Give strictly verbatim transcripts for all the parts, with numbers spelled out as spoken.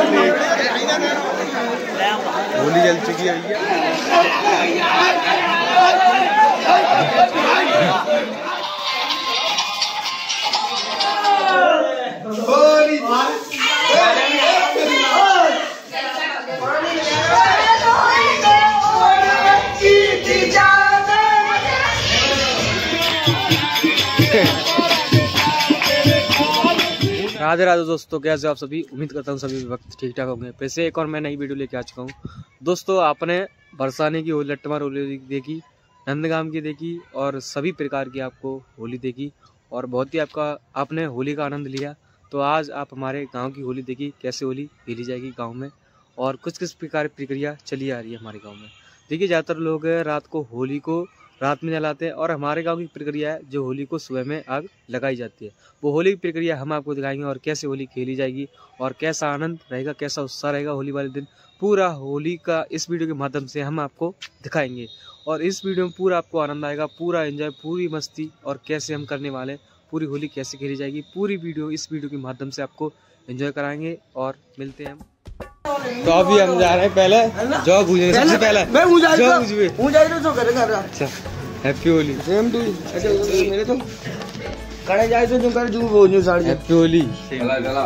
होली जल चुकी है भैया। राधे राधे दोस्तों, कैसे आप सभी? उम्मीद करता हूँ सभी वक्त ठीक ठाक होंगे। वैसे एक और मैं नई वीडियो लेके आ चुका हूँ दोस्तों। आपने बरसाने की होली, लट्टमार होली देखी, नंदगाम की देखी और सभी प्रकार की आपको होली देखी और बहुत ही आपका आपने होली का आनंद लिया। तो आज आप हमारे गांव की होली देखी, कैसे होली खेली जाएगी गांव में और कुछ किस प्रकार की प्रक्रिया चली आ रही है हमारे गाँव में। देखिए, ज़्यादातर लोग रात को होली को रात में जलाते हैं और हमारे गांव की प्रक्रिया है जो होली को सुबह में आग लगाई जाती है। वो होली की प्रक्रिया हम आपको दिखाएंगे और कैसे होली खेली जाएगी और कैसा आनंद रहेगा, कैसा उत्साह रहेगा होली वाले दिन। पूरा होली का इस वीडियो के माध्यम से हम आपको दिखाएंगे और इस वीडियो में पूरा आपको आनंद आएगा, पूरा एंजॉय, पूरी मस्ती और कैसे हम करने वाले हैं, पूरी होली कैसे खेली जाएगी, पूरी वीडियो इस वीडियो के माध्यम से आपको एंजॉय कराएंगे और मिलते हैं हम। तो अभी हम जा रहे हैं पहले जो भूजेंगे, सबसे पहले मैं हूं जा रहा हूं हूं जा रहा हूं कर कर रहा। अच्छा, हैप्पी होली। Same to. अच्छा, मेरे तो करे जाए तो जो कर जो भूजू साड़ी। हैप्पी होली। चला चला।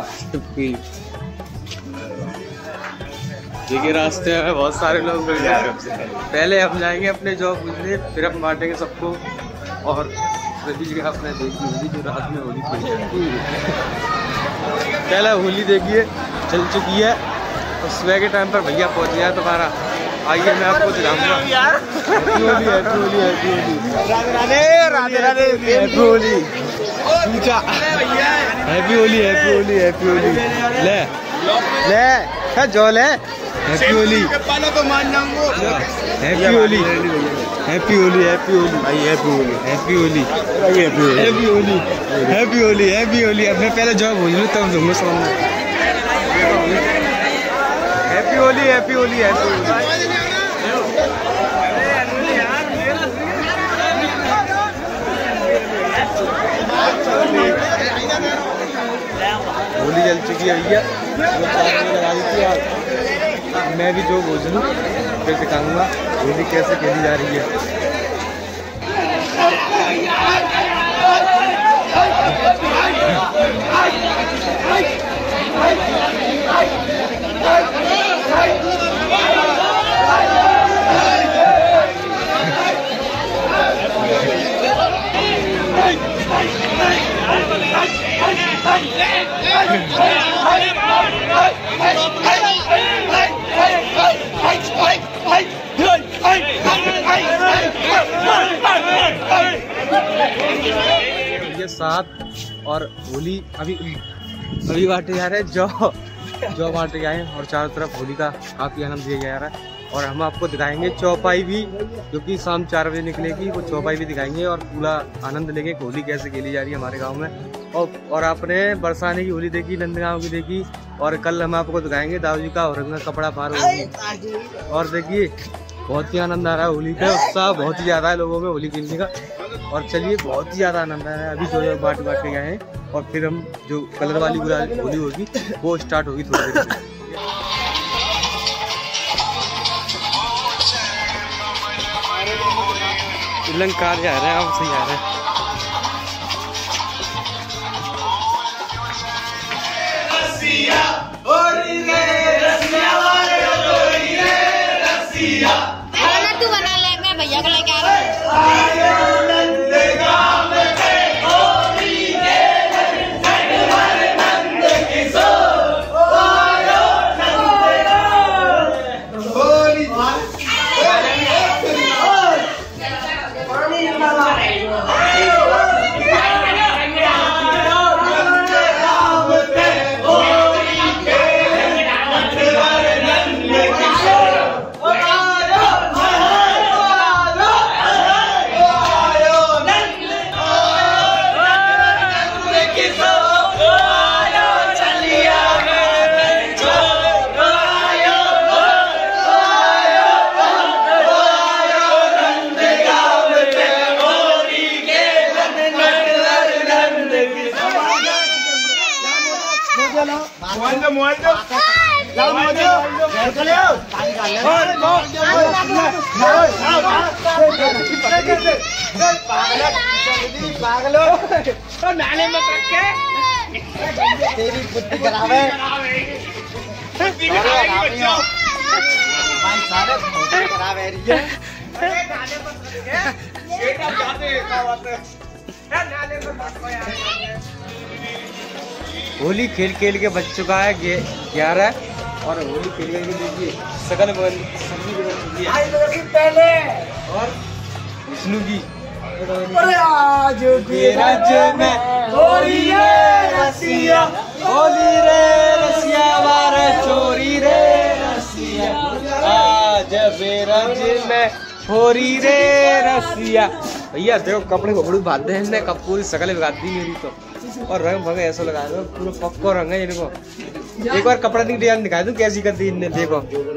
देखिए, रास्ते में बहुत सारे लोग मिल जा रहे हैं। पहले हम जाएंगे अपने जॉब भूजने, फिर हम बांटेंगे सबको और सभी जगह अपने देखी होली जो रात में होली खेली। पहले होली देखिए चल चुकी है और सुबह के टाइम पर भैया पहुंच गया है तुम्हारा। आइए मैं आपको दिखाऊंगा। Happy Holi, happy Holi, happy Holi, Radhe Radhe Radhe, happy Holi, Pooja, happy Holi, happy Holi, happy Holi. ले ले है जो ले, happy Holi, happy Holi, happy Holi, happy Holi भाई, happy Holi, happy Holi, happy Holi, happy Holi, happy Holi, happy Holi. अब मैं पहले जॉब हो लूँ तब दूंगा सामने। Happy Holi, happy Holi, happy Holi. Holi जल चुकी है भैया, लगा दी थी आज। मैं भी जो भोज लूँ फिर दिखाऊंगा होली कैसे खेली जा रही है। ये साथ और होली अभी अभी बांटे जा रहे हैं, जो जो बांटे गए हैं और चारों तरफ होली का काफी आनंद दिया जा रहा है। और हम आपको दिखाएंगे चौपाई भी, जो कि शाम चार बजे निकलेगी, वो चौपाई भी दिखाएंगे और पूरा आनंद लेंगे होली कैसे खेली जा रही है हमारे गांव में। और और आपने बरसाने की होली देखी, नंदगांव की देखी और कल हम आपको दिखाएंगे दाऊ जी का औरंगा कपड़ा पार होगी। और देखिए, बहुत ही आनंद आ रहा है होली का, उत्साह बहुत ही ज्यादा है लोगों में होली खेलने का। और चलिए, बहुत ही ज्यादा आनंद आ रहा है। अभी जो जो बांट बांट के गए हैं और फिर हम जो कलर वाली होली होगी वो स्टार्ट होगी थोड़ी देर में। कार जा रहे हैं, हम सही आ रहे हैं। तू बना ले, मैं भैया को लेके आ रहा हूँ। Mualdo, mualdo. नाले में रखे तेरी बुद्धि खराब है सारे खराब है होली खेल खेल के बच चुका है ग्यारह और होली खेल खेल के देखिए सकल पहले और विष्णु की आज में होली रे रसिया होली रे रसिया वारे चोरी रे रसिया आज बेरज में होली रे रसिया। भैया देखो कपड़े कपड़े बांधते हैं इसने कब पूरी शकल बिगा दी मेरी तो। और रंग भंग ऐसा लगा दो पूरा पक्का रंग है इनको। एक बार कपड़ा की डिजाइन दिखाई दूं कैसी कर दी इनने देखो।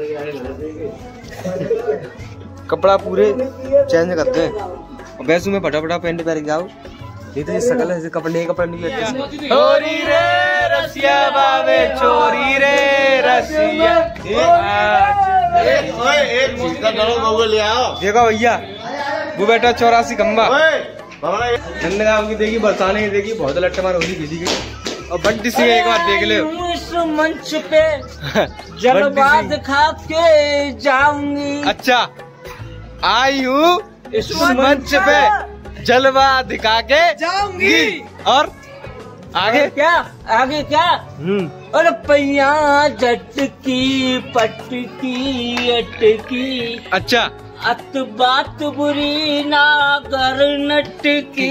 कपड़ा पूरे चेंज करते हैं वैसे में फटाफटा पहन पहन के आओ नहीं तो ये शकल है कपड़े कपड़ा नहीं लेते। होली रे रसिया बावे चोरी रे रसिया ले आओ देखो भैया वो बेटा चौरासी खम्बा नंदगांव की देखी बरसाने की देखी बहुत लट्टे मार होली खेली गई और बंटी सिंह एक बार देख ले इस मंच पे जलवा दिखा के जाऊंगी। अच्छा आई हूँ इस मंच पे जलवा दिखा के जाऊंगी और आगे क्या आगे क्या हम्म और पैया झटकी पटकी अटकी अच्छा अत बात बुरी ना कर नटकी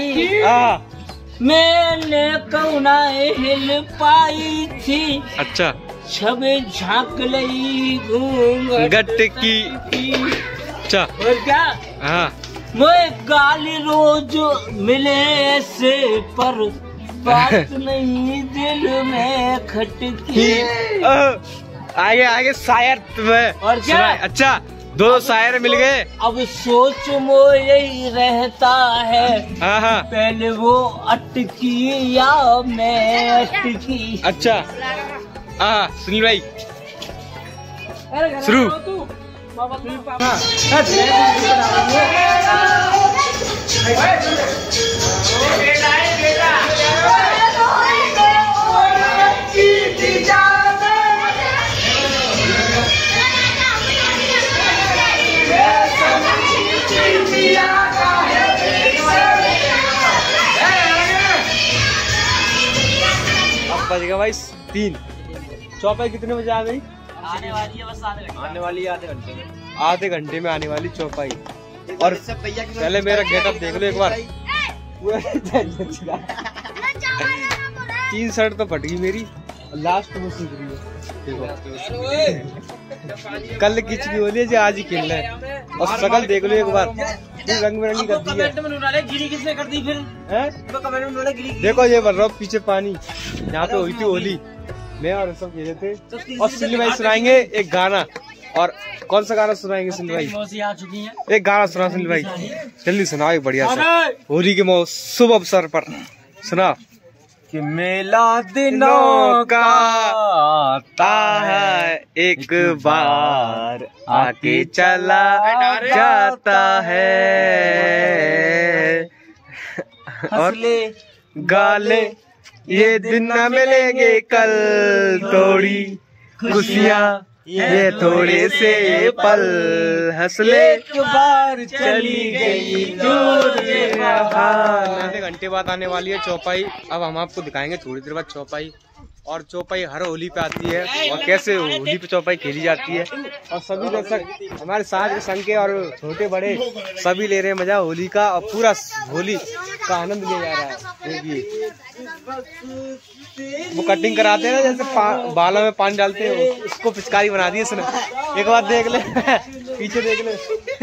मैंने कौना हिल पाई थी अच्छा छबे झांक लई घूंघट गटकी अच्छा और क्या हाँ मैं गाली रोज मिले से पर बात नहीं दिल में खटकी। आगे आगे शायर तुम्हें और क्या अच्छा दो शायर मिल गए। अब सोच मो यही रहता है हाँ हाँ पहले वो अटकी या मैं अटकी। अच्छा हाँ सुनील भाई शुरू। अब बजेगा भाई तीन चौपाई कितने बजे आ गई? आने वाली है बस आधे घंटे आने वाली है आधे घंटे में आधे घंटे में आने वाली चौपाई। और पहले मेरा गेटअप देख लो एक बार तीन शर्ट तो फट गई मेरी लास्ट में सूख रही है देखो। कल किचकी होली है जो आज ही खेलना है और शकल देख लो एक बार रंग बिरंगी कर दी है। गिरी किसने कर दी फिर हैं? तो कमेंट में उन्होंने गिरी देखो ये बन रहा पीछे पानी यहाँ पे हुई थी होली मैं और सब खेले थे। और सुनील भाई सुनाएंगे एक गाना। और कौन सा गाना सुनाएंगे सुनील भाई? आ चुकी है एक गाना सुना सुनील भाई जल्दी सुनाओ एक बढ़िया सा होली के मौ शुभ अवसर पर सुना कि मेला दिनों का आता है एक बार आके चला जाता है और गाले ये दिन न मिलेंगे कल थोड़ी खुशियाँ ये थोड़े से पल हंसले एक बार चली गई दूर आधे घंटे बाद आने वाली है चौपाई। अब हम आपको दिखाएंगे थोड़ी देर बाद चौपाई। और चौपाई हर होली पे आती है और कैसे होली पे चौपाई खेली जाती है। और सभी दर्शक हमारे साथ के संग के और छोटे बड़े सभी ले रहे हैं मजा होली का और पूरा होली का आनंद लिया जा रहा है। देखिए वो कटिंग कराते हैं ना जैसे बालों में पानी डालते हैं उसको पिचकारी बना दी इसने। एक बार देख ले पीछे देख ले।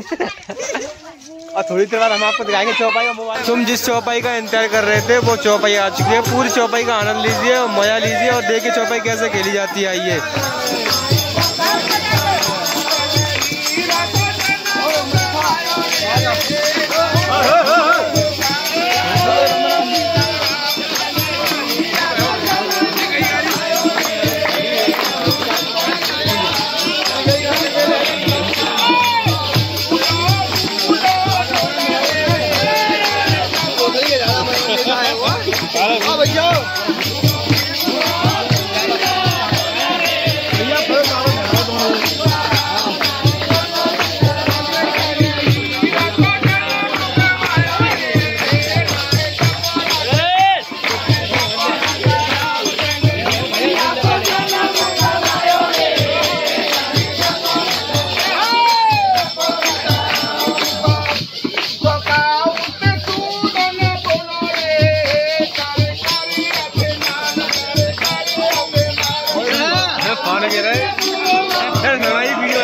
और थोड़ी देर बाद हम आपको दिखाएंगे चौपाई का मोबाइल। तुम जिस चौपाई का इंतजार कर रहे थे वो चौपाई आ चुकी है। पूरी चौपाई का आनंद लीजिए और मजा लीजिए और देखिए चौपाई कैसे खेली जाती है। आइए सामने कह रहा है वीडियो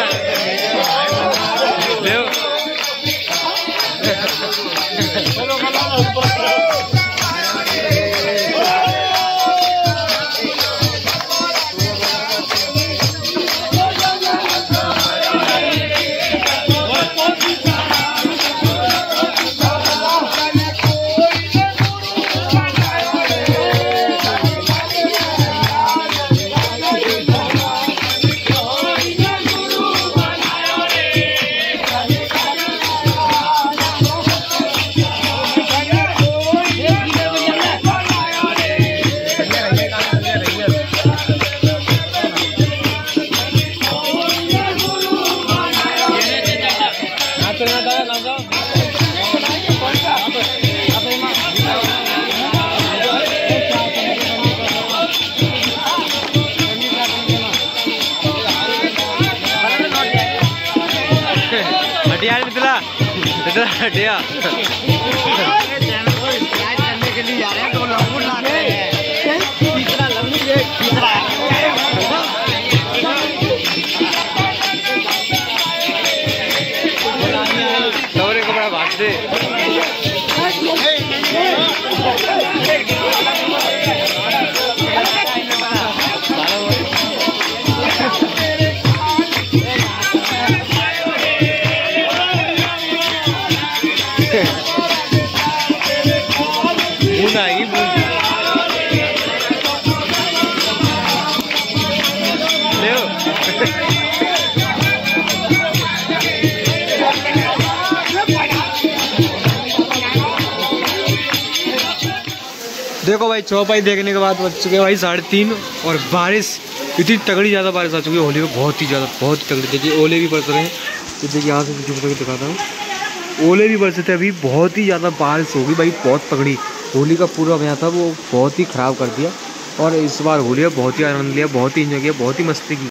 हटिया मिथिला मिथिला हटिया करने के लिए जा रहे हैं दो लोग ला रहे हैं तीसरा लंबी है तीसरा सौरे को बड़ा भाग दे बूंद आएगी बूंद ले देखो भाई चौपाई देखने के बाद बच चुके हैं भाई साढ़े तीन और बारिश इतनी तगड़ी ज़्यादा बारिश आ चुकी है होली में बहुत ही ज़्यादा बहुत ही तगड़ी। देखिए ओले भी बरस रहे हैं तो देखिए यहाँ से दिखाता हूँ ओले भी बरसे थे अभी बहुत ही ज़्यादा बारिश होगी भाई बहुत तगड़ी। होली का पूरा गया था वो बहुत ही ख़राब कर दिया और इस बार होली में बहुत ही आनंद लिया बहुत ही इंजॉय किया बहुत ही मस्ती की।